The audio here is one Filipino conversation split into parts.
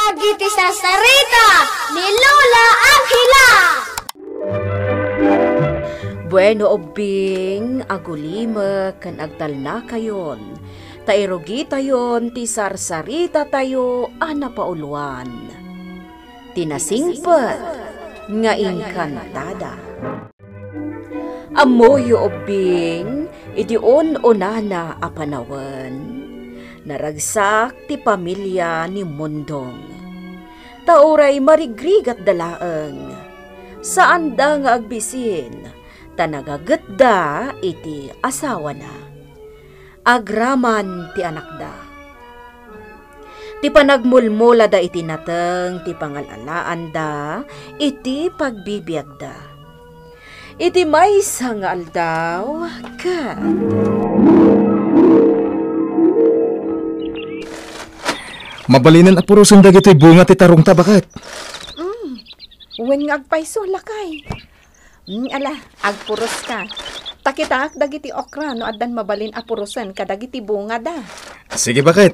dagiti sarsarita ni Lola Angela. Bueno obing, agulima kan agtalna kayon. Tairugi tayon ti sarsarita tayo anapauluan. Tinasingpet nga inkantada. Amoyo obing, idion onana apanawan. Naragsak ti pamilya ni Mundong. Tauray marigrigat dalaeng. Saan da nga agbisin, tanagagatda iti asawa na. Agraman ti anak da. Ti panagmulmula da iti nateng, ti pangalalaan da, iti pagbibiyag da. Iti may sangal daw, ka. Mabalinan apurusan dagito'y bunga ti tarong ta, bakit? Uwen nga agpaiso, lakay. Ala, agpuros ka. Takitaak dagiti okra no addan mabalin apurusan kadagiti bunga da. Sige, bakit?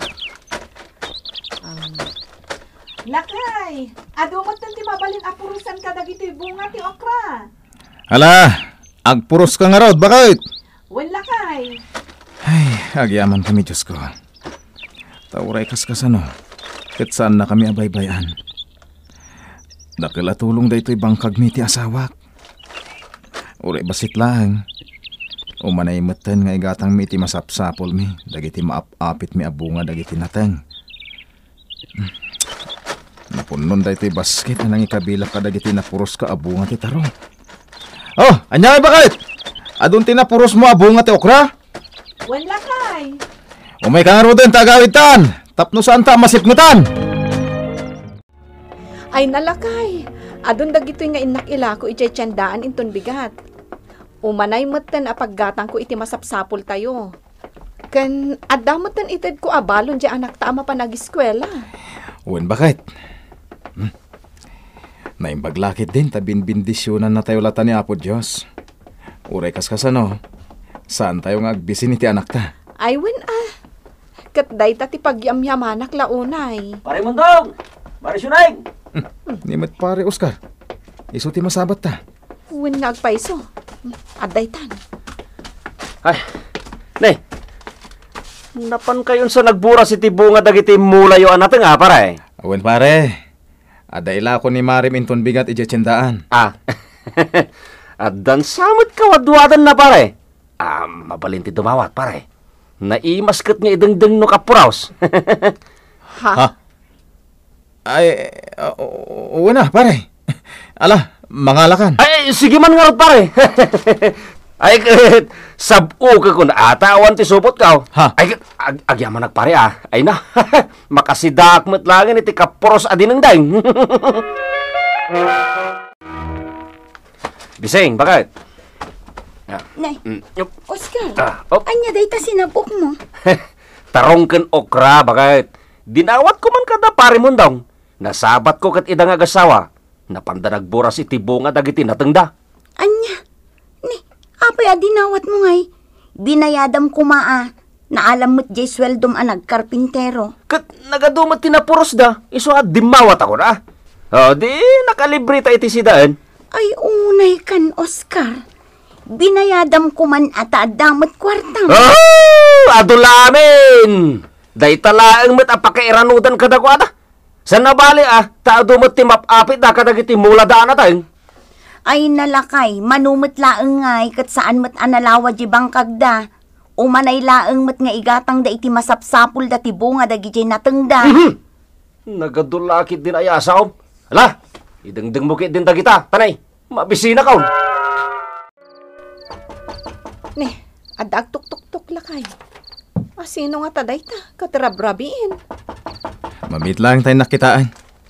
Lakay, adumot ti mabalin apurusan kadagiti bunga ti okra. Hala, agpuros ka nga raw, bakit? Uwen, lakay. Ay, agyaman kami, Diyos ko. Tauray kaskasano, ket saan na kami abaybayan. Dakil atulong da ito'y bangkag mi ti asawak. Uray basit lang. Umanay meten nga igatang mi ti masapsapol mi. Dagiti maapapit mi abunga dagiti nateng. Napunon da ito'y basket na nangikabila ka dagiti napuros ka abunga ti tarong. Oh, anyay bakit? Adun ti napuros mo abunga ti okra? Uwen, lakay. Umay ka nga ro din tagawitan. Tapno saan ta masipmutan? Ay nalakay, adun dagito nga inakila ko iti tiyandaan inton bigat. Umanay moten apaggatang ko iti masapsapol tayo. Ken adamoten ited ko abalon di anak ta ama pa nag-eskwela. Uwan bakit? Naimbaglakit din tabinbindisyonan na tayo lata ni Apo Diyos. Uray kaskasano, saan tayo nga agbisin iti anak ta? Ay wen katday ta ti pagyamyamanak launay. Pare Mundong! Pare Sunay! Nimet pare Oscar, iso ti masabat ta. Wen nga agpaiso. Adday tan. Ay, nay! Napan kayon sa nagburas iti bunga dagiti mulayo anateng pare. Uwan pare, adayla ko ni Marim inton bigat ijetsendaan. Addan samot kawadwadan na pare. Mabalin ti dumawat pare. Naimasket nga idengdeng no kapuraos. Ha? Ay, uwan na pare. Ala, mangalakan. Ay, sige man nga pare. Ay, sabu ka kun atawan ti supot ka. Ha? Ay, agyaman nagpare Ay na, makasidakmet langin iti kapuros adineng daing. Bising, bakit? Nay, Yup. Oscar, Op. anya day ta sinabok mo. Tarong ken okra, bakit? Dinawat ko man kada pare Mundong. Nasabat ko kat idang agasawa. Napandanagburas iti bunga dagiti natengda. Anya, ni, apay adinawat mo ngay. Binayadam kumaa, naalam mo't jay sweldom anag karpintero. Kat nagadumat tinapuros da, iso dimawat ako na. O di, nakalibre ta iti sidaan. Ay unay kan, Oscar. Binayadam ko man ata adamot kwartang. Adulamin! Day talaang met apakairanudan kada ko ata. Sa nabali taadumot ti mapapit da kadagiti mula daan atay. Ay nalakay, manumot laeng ngay kat saan mat analawa di bangkag da. Umanay laeng mat nga igatang da iti masapsapul da ti bunga da gijay natengda. Nagadulakit din ay asaw. Ala, idengdeng bukit din da kita. Tanay, mabisina ka. Ne, adag tuk-tuk-tuk lakay. Sino nga taday ta? Katrabrabiin. Mamit lang tayo nakitaan.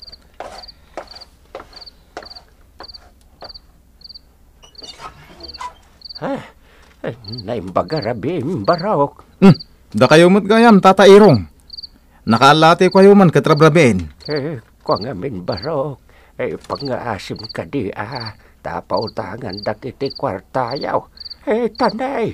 Naimbaga rabi, barok. Da kayo mo't gayam, tatairong. Nakaalati ko kayo man katrabrabin. Ko nga min barok. Pang-aasim ka di tapaw tangan dakiti kwartayaw. Tanay,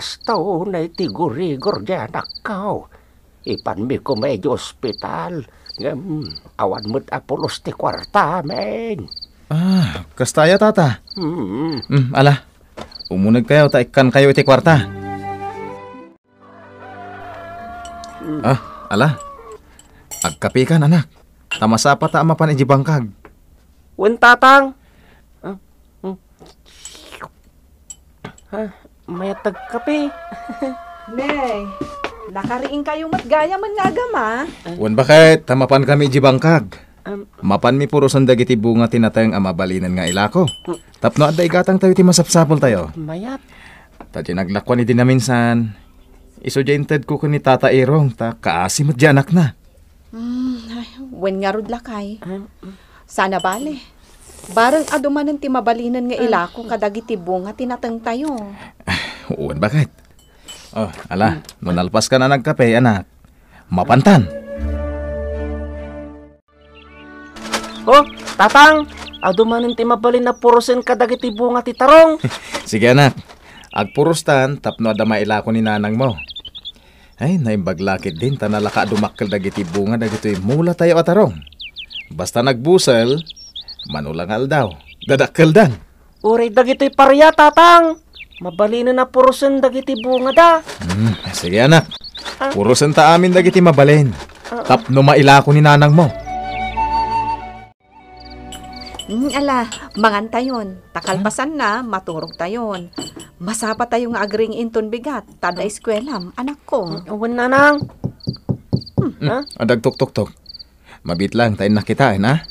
kastaw na itigurigor dyan akaw. Ipan mi ko medyo ospital. Awan mo't apulos ti kwarta, men. Kastaya tata. Ala, umunag kayo, taikan kayo iti kwarta. Ala, agkapi kan anak. Tamasapa ta amapan iji bangkag. Wen tatang. Mayatag kape. Nay, nakariing kayo matgaya man nga agama. Wan bakit, tamapan kami iji bangkag. Mapan mi puro dagiti bunga tinatayang amabalinan nga ilako. Tapno adda igatang tayo ti masapsapol tayo. Mayat. Tadi naglakwan ni din na minsan. Isojinted ko ni Tata Irong, ta kaasimot di anak na. Wen nga rod lakay. Sana bale. Barang adumanan ti mabalinan nga ilako kadagiti bunga tinatang tayo. Uwan bakit? Ala, nunalpas ka na nagkape, anak. Mapantan. Tatang, adumanin ti mabalin na purusin kadagiti bunga ti tarong. Sige anak, agpurustan tapno ada mailako ni nanang mo. Ay, naimbaglakit din tanalaka dumakkel dagiti bunga dagiti mula tayo atarong. Basta nagbusel, manulangal daw. Dadakkel dan. Uri dagiti parya, tatang. Mabalin na purusin dagiti bunga da. Sige anak, purusin ta amin dagiti mabalin. Tapno mailako ni nanang mo. Ala, mangan tayon. Takalpasan na, maturog tayon. Masapa tayo nga agring inton bigat. Tada eskwelam, anak ko. Awan nanang. Adag tok. Mabit lang, tayo nakitain, ha?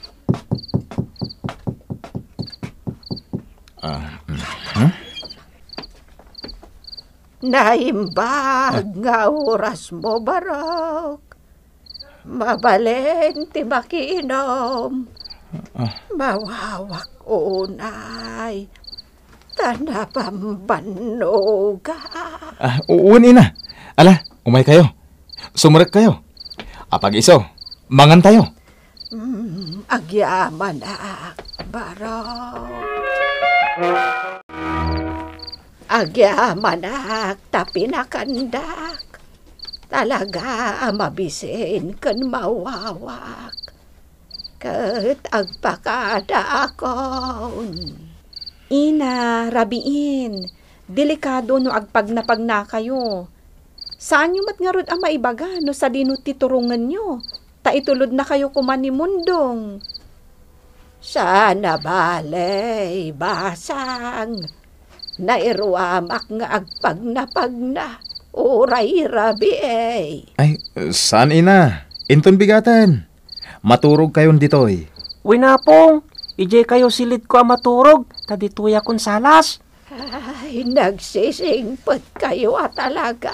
Naimbag nga oras mo, Barok. Mabalin ti makiinom. Mawawak unay. Tanapambanog ka. Uuni na. Ala, umay kayo. Sumurek kayo. Apag iso, mangan tayo. Agyaman na, Barok. Agyaman na, tapi nakandak. Talaga mabisin kan mawawak. Kat agpakada akon. Ina, rabiin. Delikado no agpagnapag na kayo. Saan nyo mat nga rod ang maibaga no sa dino titurungan nyo? Taitulod na kayo kuman ni Mundong. Sana balay, basang. Nairuamak nga agpagnapag na. Uray rabi eh. Ay, saan ina? Inton bigatan. Maturog kayon ditoy. Winapong, ije kayo silid ko ang maturog. Tadituya kon salas. Ay, nagsisingpot kayo talaga.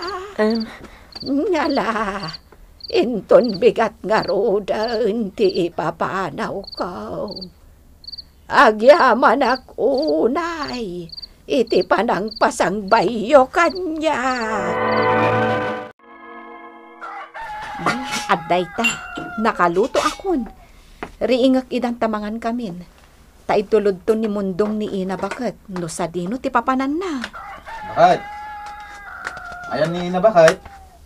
Ngala, inton bigat nga roda, hindi ipapanaw ko. Agyaman ak unay, iti panang pasang bayo kanya. Adday ta, nakaluto akon. Riingak idang tamangan kamin. Taitulod to ni Mundong ni Ina bakit? No sa dino ti papanan na. Bakit? Ayan ni ina bakit?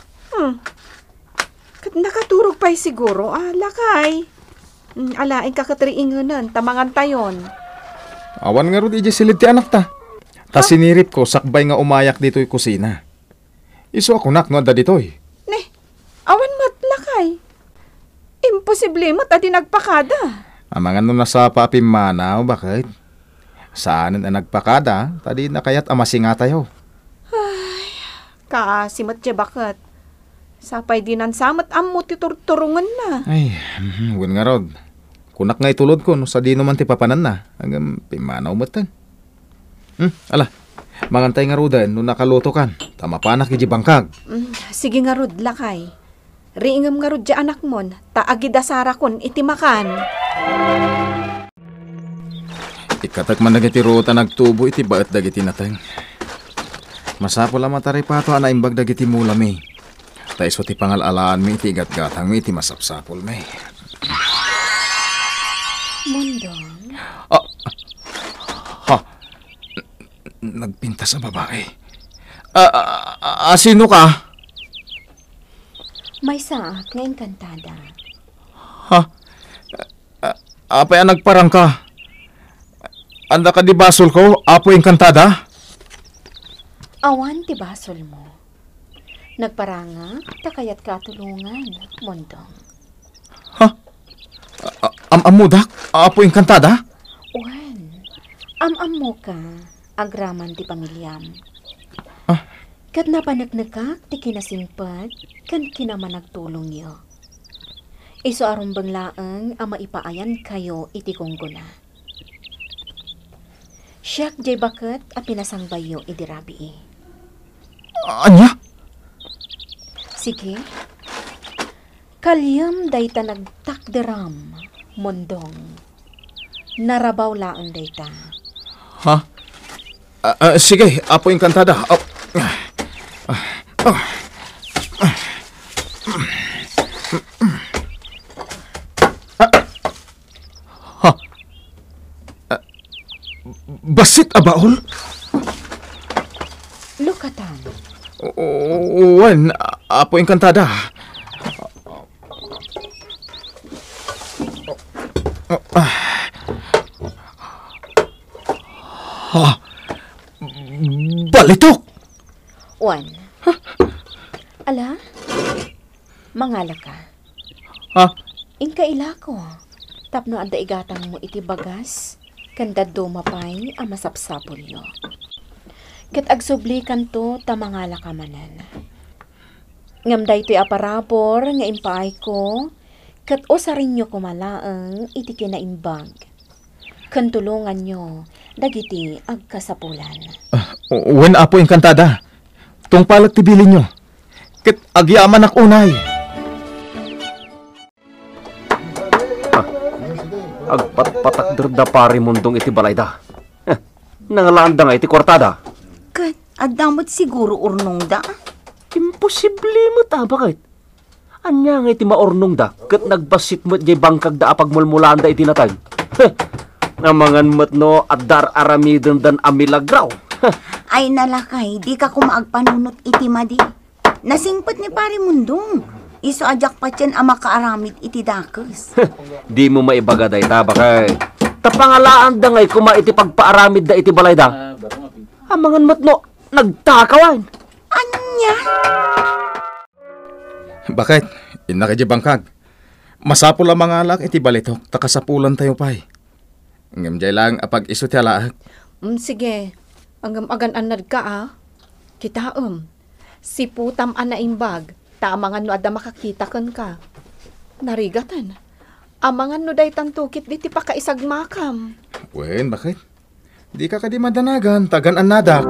Kat nakaturog pa'y siguro, lakay. Alaing kakatriinganan, tamangan tayon. Awan nga ro di silid ti anak ta. Ta sinirip ko, sakbay nga umayak dito'y kusina. Iso ako nak, no, da dito'y. Awan mat lakay. Imposible mat adi nagpakada. Amangan no nasa papimanaw, bakit? Saanan ang nagpakada, tadi na kaya't amasinga tayo. Kaasimat siya bakit? Sapay dinan samat ammo titurturungan na. Ay, win nga rod. Kunak nga itulod ko, no, sa di naman ti papanan na. Hanggang pimanaw mo tan. Ala, mangantay nga rodan, no nakaluto kan. Tama panak iji bangkag. Sige nga rod lakay. Riingam nga rod dya anak mon, taagidasara kon itimakan. Ikatak man nagiti ruta nagtubo iti baet dagiti nateng. Masapol ang mataripato ana imbag dagiti mulami. Taiso ti pangalalaan mi iti gatgatang mi iti masapsapol mi. Mundong? Nagpinta sa babae. Sino ka? May saak nga engkantada. Ha? Apay ang nagparang ka? Anda ka di basol ko, Apo Engkantada? Awan ti basol mo. Nagparanga, takayat katulungan, Mondong. Amudak, Apo Engkantada? Uwan, am mo ka, agraman ti pamilyam. Kat napanagnagak, ti kinasingpad, kan kinaman nagtulong yo. Iso aron banglaang ang maipaayan kayo iti kongguna. Siyak jay bakat a pinasangbay yo iti rabi. Anya? Sige. Kalyam dayta nagtakderam, Mondong. Narabaw laan dayta. Ha? Sige, Apo Engkantada. Basit abaol? Lukatan. Wan, Apo Engkantada. Balitok! Uwan. Ala? Mangala ka. Ha? Inkaila ko. Tapno anda igatang mo iti bagas. Kanda dumapay ang masapsapol yo. Kat agsubli kanto tamangala ka manan. Ngam daytoy aparapor nga impaay ko. Kat osarin nyo kumalaang iti kinaimbag. Kantulungan nyo, dagiti agkasapulan. Wen, Apo Engkantada. Tong palag tibilin nyo. Kit agyaman ak unay. Agpatpatak da pari mundong iti balayda. Nangalaan da nga iti kwartada. Kat, adamot siguro urnong da. Imposible mo ta, bakit? Anya nga iti maornong da, kat nagbasit mo't jay bangkag da apagmulmulaan da iti natay. Namangan mo't no, adar aramidon dan amilagraw. Ay nalakay, di ka kumaagpanunot iti madi. Nasingpat ni pare mundong. Iso ajak pa tiyan ang makaaramid iti dakes. Di mo maibaga da ita, bakit? Tapangalaan da ngay kuma iti pagpaaramid da iti balay da. Amangan mo't no, nagtakawan. Anya? Bakit? Ina ka di bangkag. Masapul ang mga alak iti balitok, takasapulan tayo pa'y. Ngamjay lang apag iso ti alaak. Sige. Ang agan-anad ka Kita si putam anaimbag. Tamangan no ada makakita kan ka. Narigatan. Amangan no day tantukit di ti pakaisag makam. Wen, bakit? Di ka di madanagan, tagan anadak.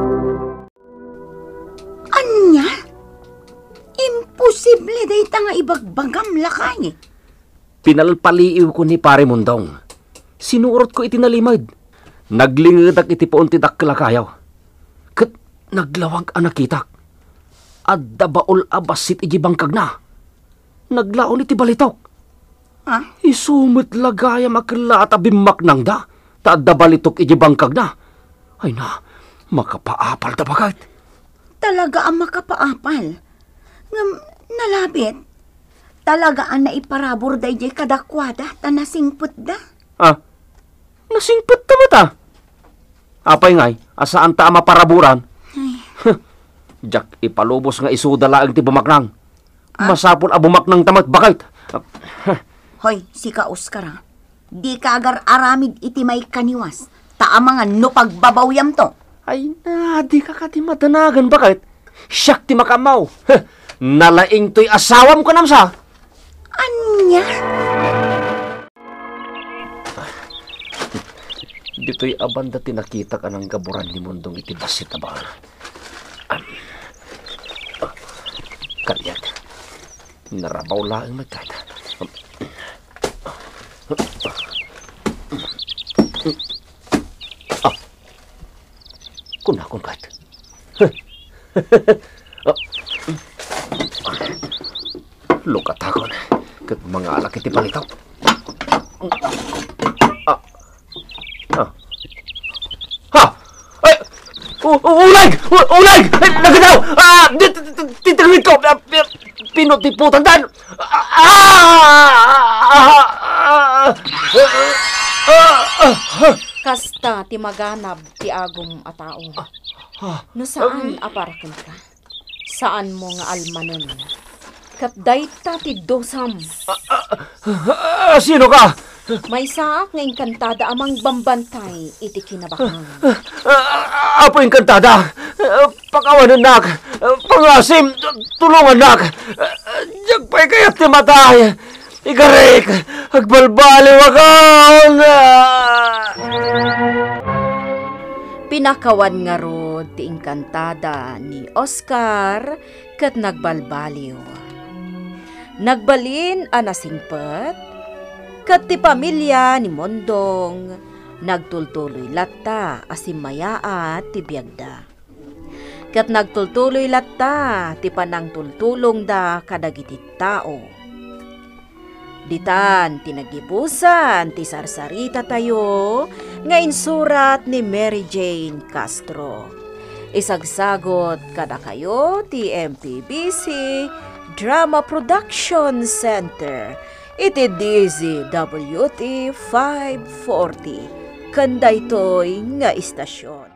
Anya? Imposible day nga ibagbagam lakay. Pinalpaliiw ko ni pare mundong. Sinuurot ko iti nalimad. Naglingadak iti paunti daklakayaw. Kat naglawag anakitak. Adda baol abasit iji bangkag na. Naglaon iti balitok. Ha? Isumit lagaya makila at abimak nang da. Ta adda balitok iji bangkag na. Ay na, makapaapal da bagay. Talaga ang makapaapal. Nalabit. Talaga ang naiparabor day jay kadakwada ta nasingput da. Nasingput ta mata. Apay ngay, asaan ta maparaburan? Jak ipalubos nga isudala ang ti bumaknang. Masapol a bumaknang tamat bakit? Hoy, si ka Oscar Di ka agar aramid iti may kaniwas. Taamangan no pagbabawyam to. Ay na, di ka ti madanagan bakit? Siyak ti makamaw. Nalaing to'y asawam ko namsa. Anya? Dito'y abanda tinakita ka ng gaburan ni mundong iti basit na ba? Kalyat. Narabaw lang magkata. Kunakon kat. Lukat akon. Kat mga alak iti palitaw. Ha! Ay! Ulag! Ulag! Nagadaw! Titirwid ko! Pinutiputan dan! Kasta ti maganab ti agom a tao. No saan aparaken ka? Saan mo nga almanen? Kat dayta ti dosam. Sino ka? May saak nga engkantada amang bambantay iti kinabakang. Apo engkantada. Pakawanan nak. Pangasim. Tulungan nak. Jagpay kayat ti matay. Igarik. Agbalbali wakaon. Pinakawan nga rod ti engkantada ni Oscar kat nagbalbaliw. Nagbalin anasingpet kat ti pamilya ni Mondong nagtultuloy latta asimayaat ti biagda. Kat nagtultuloy latta ti panangtultulong da kadagiti tao. Ditan tinagibusan ti sarsarita tayo nga insurat ni Mary Jane Castro. Isagsagot kada kayo ti MPBC Drama Production Center. Iti DZWT 540. Kanda ito'y nga istasyon.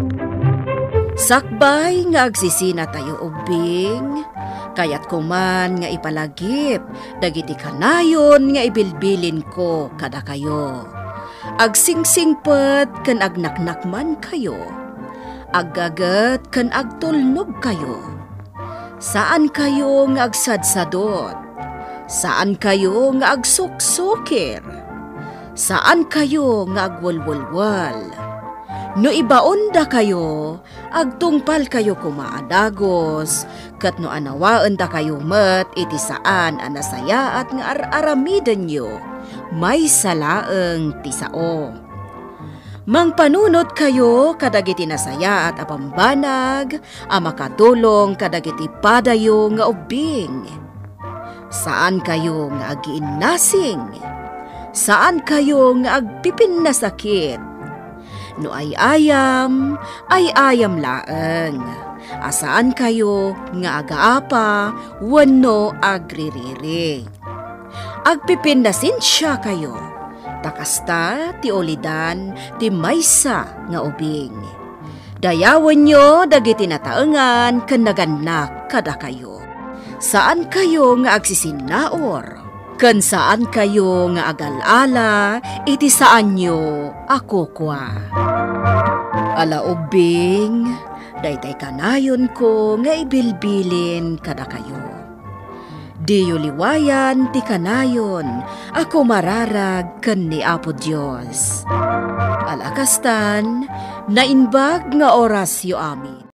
Sakbay nga agsisina tayo ubing, kayat kuman nga ipalagip, dagiti kanayon nga ibilbilin ko kada kayo. Agsingsingpet kan agnaknakman kayo, aggagat kan agtulnog kayo. Saan kayo nga agsadsadot? Saan kayo nga agsuksukir? Saan kayo nga agwalwalwal? No ibaon da kayo, agtungpal kayo kumaadagos, kat no anawaan da kayo met iti saan anasaya at nga aramiden nyo, may salaeng tisao. Mangpanunot kayo kadagiti nasaya at apambanag, amakatulong kadagiti padayo nga ubing. Saan kayo nga agiinnasing? Saan kayo nga agpipin na sakit? No ay ayam laeng. Asaan kayo nga agaapa, wano agririri. Agpipin na sinsya kayo. Takasta ti olidan ti maysa nga ubing. Dayawan nyo dagiti nataengan ken naganak kada kayo. Saan kayo nga agsisinaor? Ken saan kayo nga agalala iti saan nyo ako kwa. Ala ubing, daytay kanayon ko nga ibilbilin kada kayo. Diyo liwayan ti kanayon, ako mararag ken ni Apo Dios. Alakastan, nainbag nga orasyo amin.